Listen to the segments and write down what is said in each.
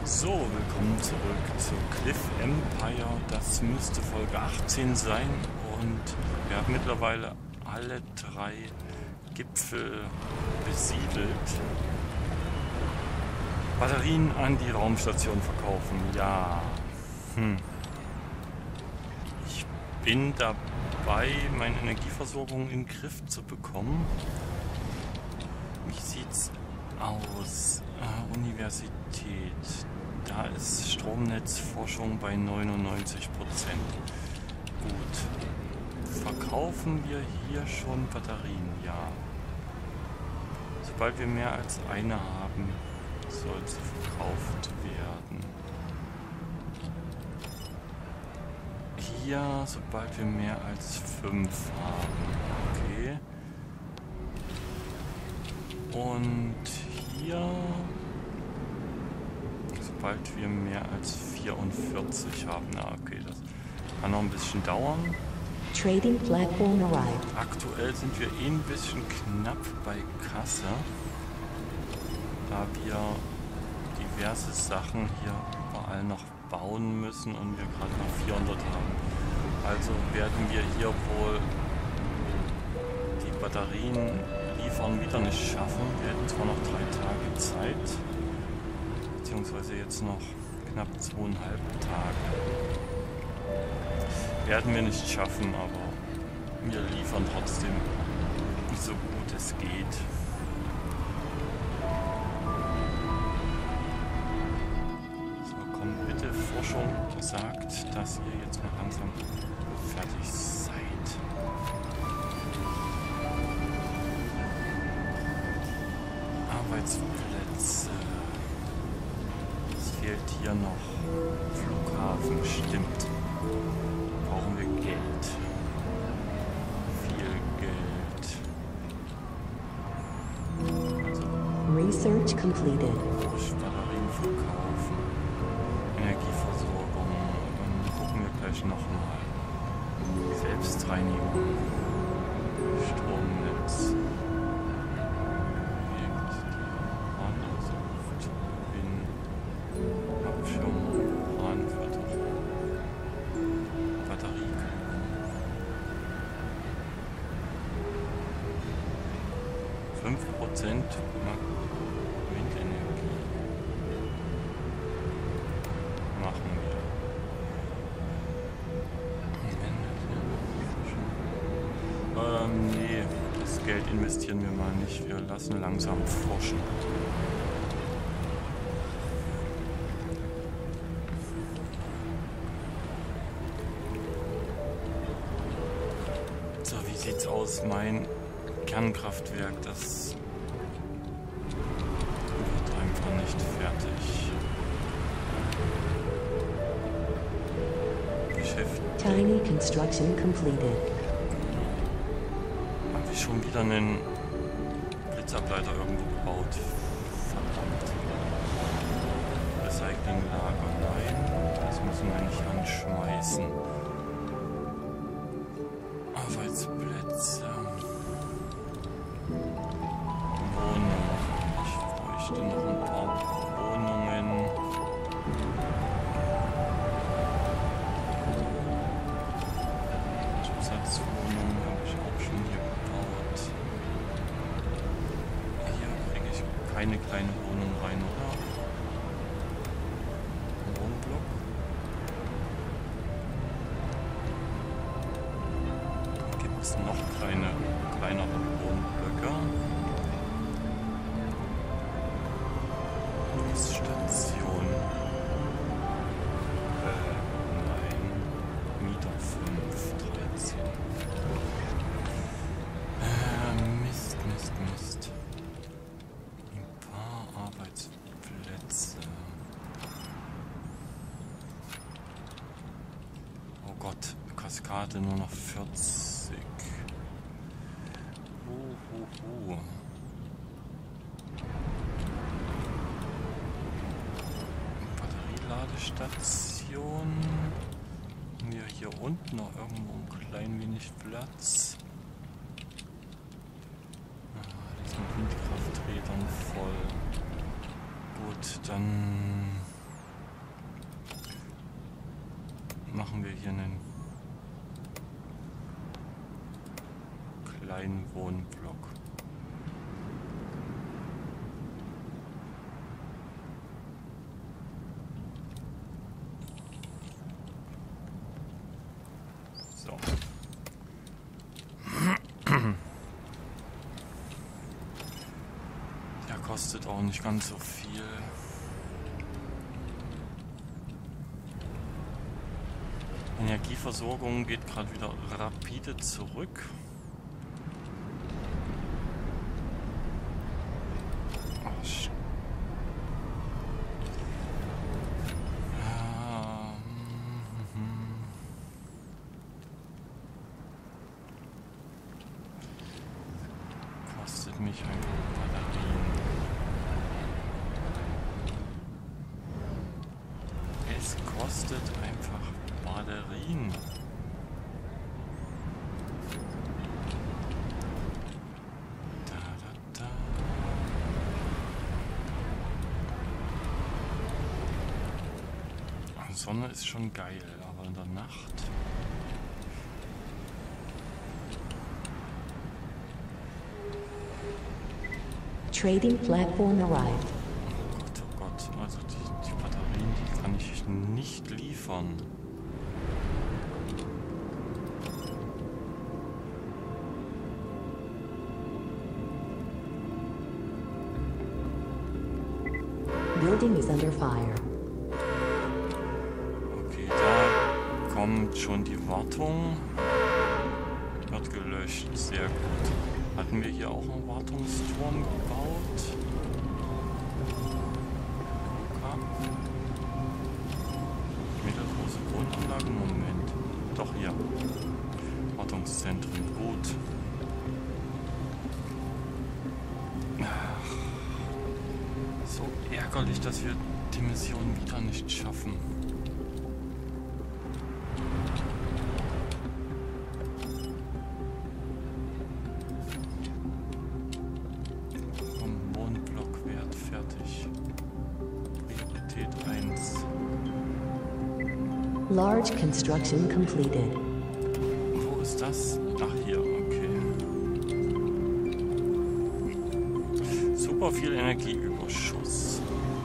So, willkommen zurück zu Cliff Empire. Das müsste Folge 18 sein und wir haben mittlerweile alle 3 Gipfel besiedelt. Batterien an die Raumstation verkaufen, ja. Ich bin dabei, meine Energieversorgung in den Griff zu bekommen. Wie sieht's aus? Universität. Da ist Stromnetzforschung bei 99%. Gut. Verkaufen wir hier schon Batterien? Ja. Sobald wir mehr als eine haben, soll sie verkauft werden. Hier, sobald wir mehr als 5 haben. Okay. Und hier, sobald wir mehr als 44 haben. Na, okay, das kann noch ein bisschen dauern. Trading platform arrived. Aktuell sind wir ein bisschen knapp bei Kasse, da wir diverse Sachen hier überall noch bauen müssen und wir gerade noch 400 haben. Also werden wir hier wohl die Batterien liefern wieder nicht schaffen. Wir hätten zwar noch 3 Tage Zeit, beziehungsweise jetzt noch knapp 2,5 Tage. Werden wir nicht schaffen, aber wir liefern trotzdem so gut es geht. So, komm bitte, Forschung sagt, dass ihr jetzt mal langsam fertig seid. Arbeitsplätze. Es fehlt hier noch Flughafen, stimmt. Brauchen wir Geld. Viel Geld. Also, Research completed. Batterien verkaufen. Energieversorgung. Dann gucken wir gleich nochmal. Selbstreinigung. Stromnetz. Windenergie machen wir. Nee, das Geld investieren wir mal nicht. Wir lassen langsam forschen. So, wie sieht's aus? Mein Kernkraftwerk, das wird einfach nicht fertig. Geschäft. Tiny construction completed. Habe ich schon wieder einen Blitzableiter irgendwo gebaut? Verdammt. Recyclinglager, nein. Das müssen wir nicht anschmeißen. Arbeitsplätze. Wohnungen. Ich bräuchte noch ein paar Wohnungen. Zusatzwohnungen habe ich auch schon hier gebaut. Hier kriege ich keine kleine Wohnung rein, oder? Wohnblock. Gibt es noch kleinere Wohnblöcke? Station. Nein. Mieter 5, 13. Mist. Ein paar Arbeitsplätze. Oh Gott, Kaskade nur noch 40. Batterieladestation. Haben wir hier unten noch irgendwo ein klein wenig Platz? Das ist mit Windkrafträdern voll. Gut, dann hier einen kleinen Wohnblock. So. Der kostet auch nicht ganz so viel. Energieversorgung geht gerade wieder rapide zurück. Kostet mich einfach Batterien. Es kostet einfach Batterien. Die Sonne ist schon geil, aber in der Nacht. Trading platform arrived. Oh Gott, also die Batterien, die kann ich nicht liefern. Building is under fire. Okay, da kommt schon die Wartung. Wird gelöscht, sehr gut. Hatten wir hier auch einen Wartungsturm gebaut? Okay. Mittelgroße Wohnanlage, Moment. Doch hier. Wartungszentren, gut. So ärgerlich, dass wir die Mission wieder nicht schaffen. Wohnblockwert fertig. Priorität 1. Large construction completed. Wo ist das? Ach, hier, okay. Super viel Energieüberschuss.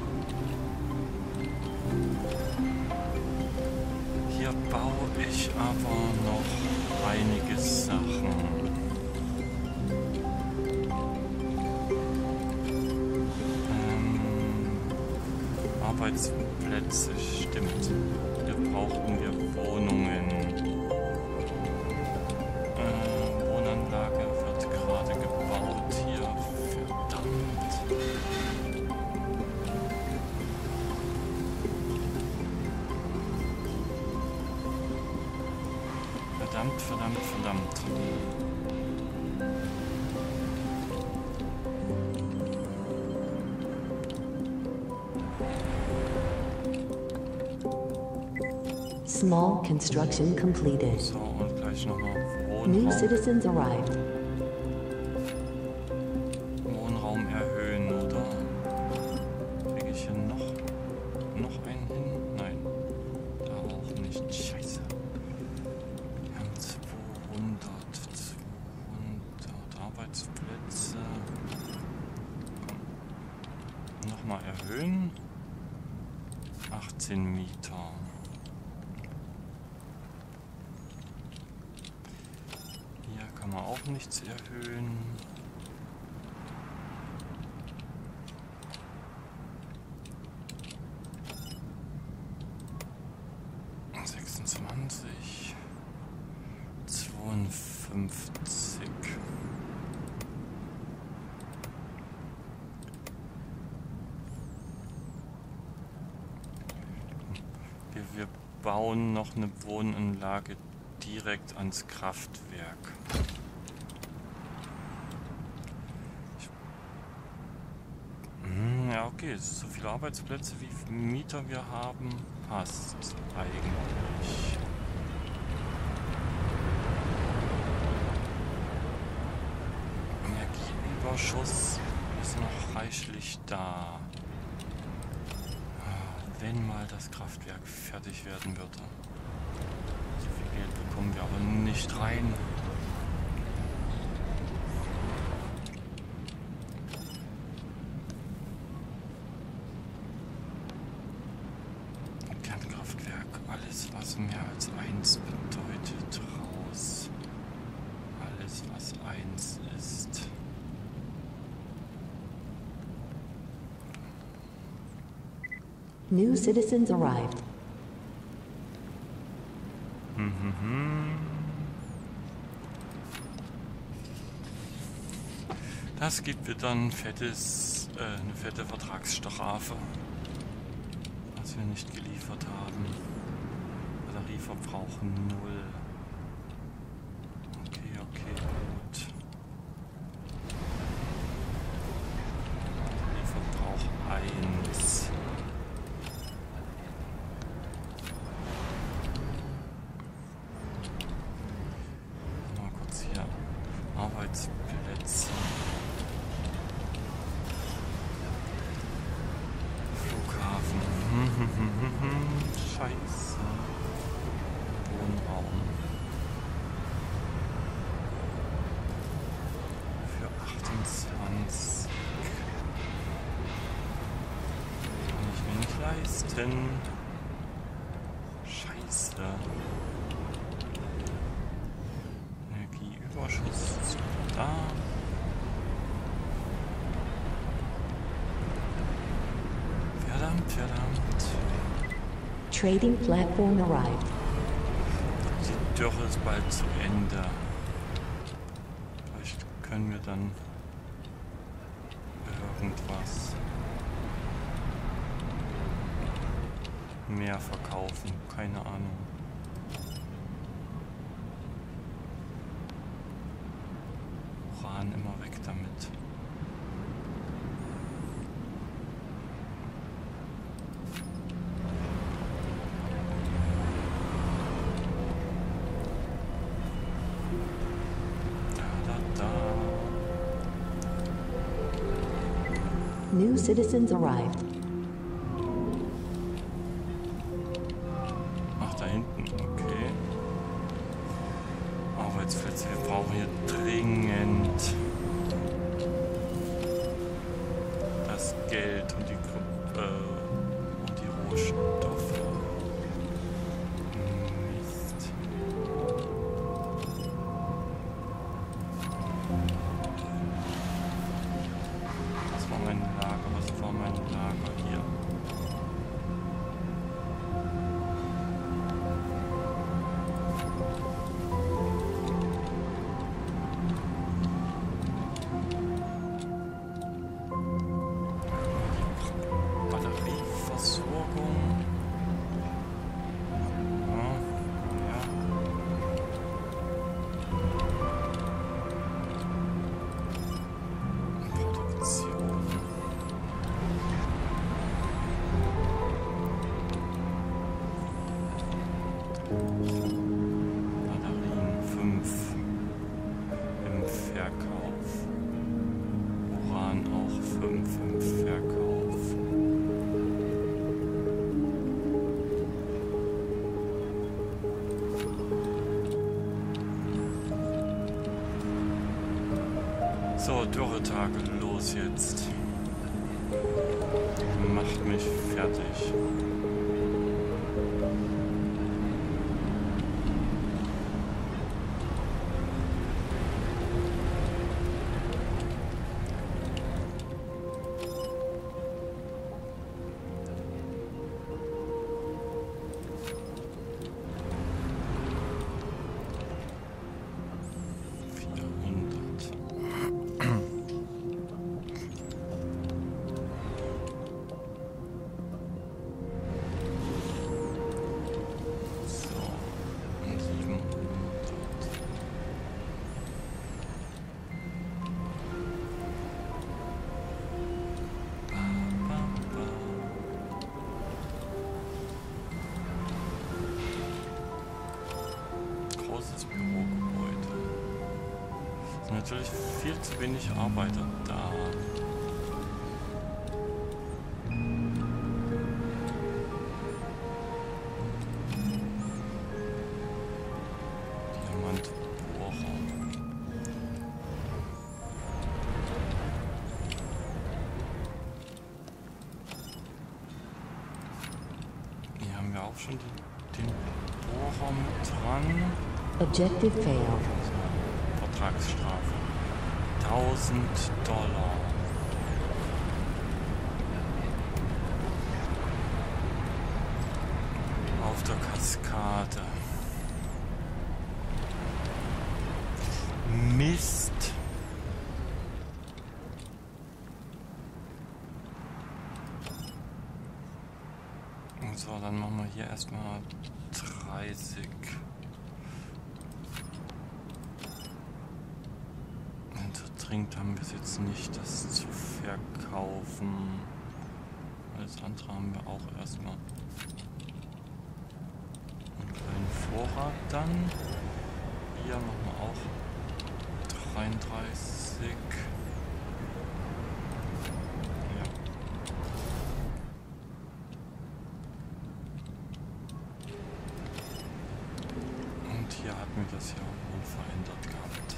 Hier baue ich aber noch einige Sachen. Arbeitsplätze, stimmt. Hier brauchten wir Wohnungen. Wohnanlage wird gerade gebaut hier. Verdammt. Verdammt, verdammt, verdammt. Small construction completed. So, und gleich nochmal New Wohnraum. citizens arrived. Wohnraum erhöhen, oder? Kriege ich hier noch einen hin? Nein. Da auch nicht. Scheiße. Wir haben 200 Arbeitsplätze. Komm. Nochmal erhöhen. 18 Mieter. Hier kann man auch nichts erhöhen. Und 26, 52. Wir bauen noch eine Wohnanlage direkt ans Kraftwerk. Ja, okay, so viele Arbeitsplätze wie Mieter wir haben, passt eigentlich. Energieüberschuss ist noch reichlich da. Wenn mal das Kraftwerk fertig werden würde. Geld bekommen wir aber nicht rein. Kernkraftwerk, alles was mehr als 1 bedeutet, raus. Alles was 1 ist. New citizens arrived. Das gibt wieder ein fettes, eine fette Vertragsstrafe, was wir nicht geliefert haben. Batterieverbrauch 0. Okay, gut. Batterieverbrauch 1. Mal kurz hier. Arbeitsplätze. Flughafen. Scheiße. Wohnraum. Für 28. Kann ich mir nicht leisten. Scheiße. Energieüberschuss ist da. Verdammt. Trading platform arrived. Die Dürre ist bald zu Ende. Vielleicht können wir dann irgendwas mehr verkaufen. Keine Ahnung. Uran immer weg damit. New citizens arrived. Ach, da hinten, okay. Arbeitsplätze, wir brauchen hier dringend das Geld und die Rohstoffe. Mist. Das war mein Lager, was war mein Lager hier? Batterien 5 im Verkauf. Uran auch 5 im Verkauf. So, Dürretage, los jetzt. Macht mich fertig. Natürlich viel zu wenig Arbeiter da. wir auch schon den Bohrer mit dran. Objective failed. So, Vertragsstrafe. $1000. Auf der Kaskade. Mist. So, dann machen wir hier erstmal 30. Und dringend haben wir es jetzt nicht, das zu verkaufen. Alles andere haben wir auch erstmal. Einen kleinen Vorrat dann. Hier machen wir auch 33. Hier hatten wir das ja unverändert gehabt.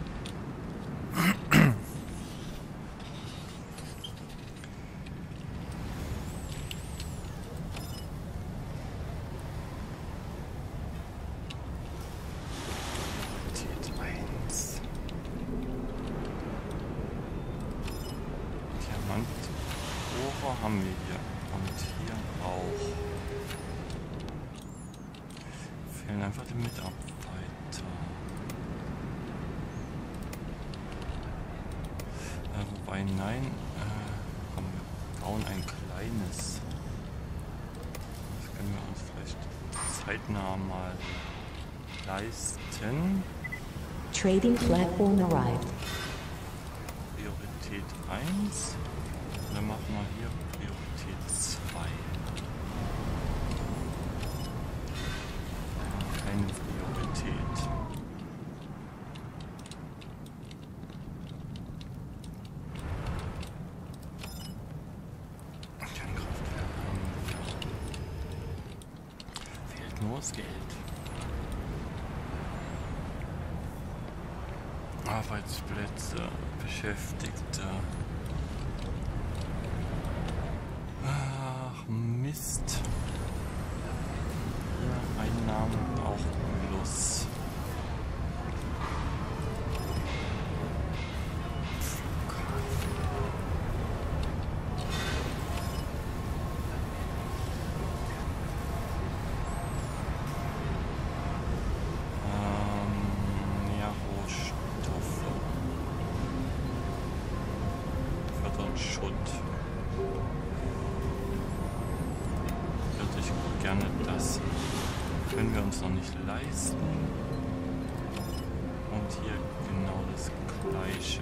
T1. Diamantbohrer haben wir hier. Und hier auch. Fehlen einfach die Mitarbeiter. Wobei, nein, komm, wir bauen ein kleines. Das können wir uns vielleicht zeitnah mal leisten. Trading platform arrived. Priorität 1. Und dann machen wir hier Priorität 2. Keine Priorität. Nur das Geld. Arbeitsplätze, Beschäftigte. Ach, Mist. Ja, Einnahmen auch plus. Schutt. Würde ich gerne das. Können wir uns noch nicht leisten. Und hier genau das Gleiche.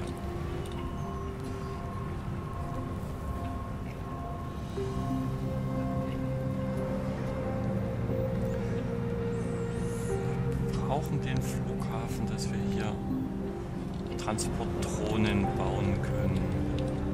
Wir brauchen den Flughafen, dass wir hier Transportdrohnen bauen können.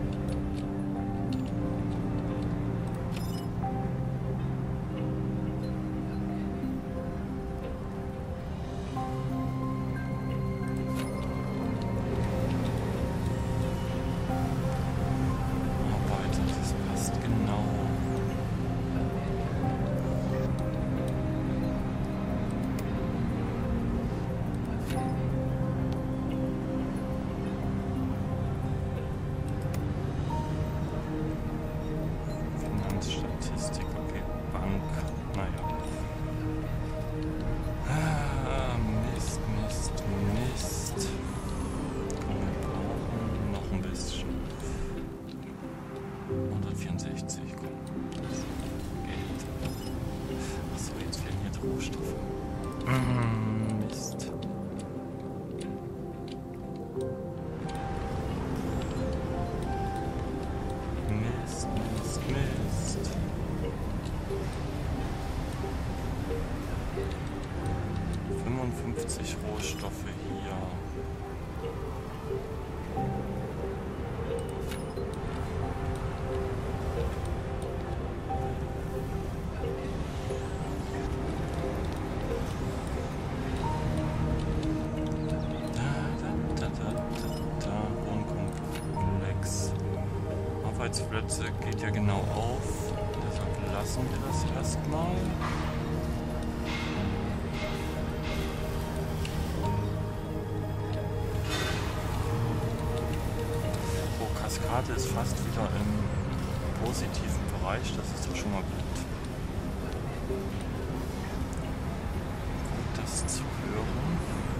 Statistik, okay, Bank, naja. Mist, Mist, Mist. Wir brauchen noch ein bisschen. 164, komm. Geld. Achso, jetzt fehlen hier die Rohstoffe. Mist. Mist, Mist, Mist. Rohstoffe hier. Wohnkomplex. Arbeitsplätze geht ja genau auf. Deshalb lassen lassen wir das erstmal. Oh, Kaskade ist fast wieder im positiven Bereich, das ist doch schon mal gut. Gut, das zu hören.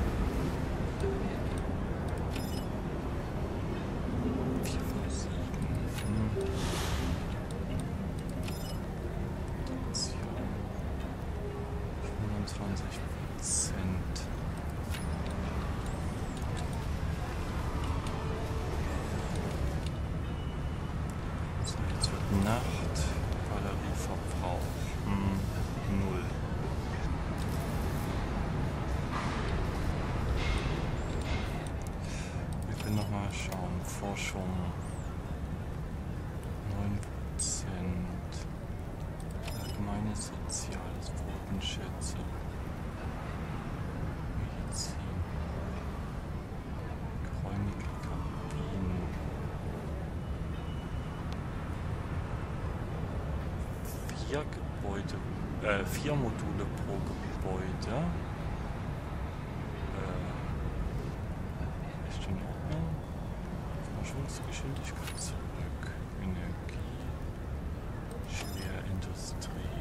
Nacht, Batterieverbrauch 0. Wir können noch mal schauen. Forschung 9%. Allgemeines Soziales, Bodenschätze, Medizin, geräumige Kabinen. 4 Module pro Gebäude. Ist in Ordnung. Forschungsgeschwindigkeit zurück. Energie. Schwerindustrie.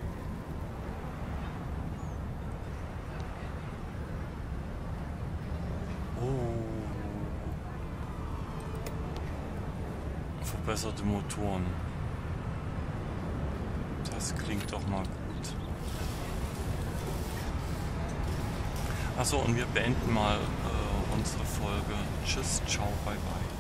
Oh. Verbesserte Motoren. Das klingt doch mal gut. Achso, und wir beenden mal unsere Folge. Tschüss, ciao, bye bye.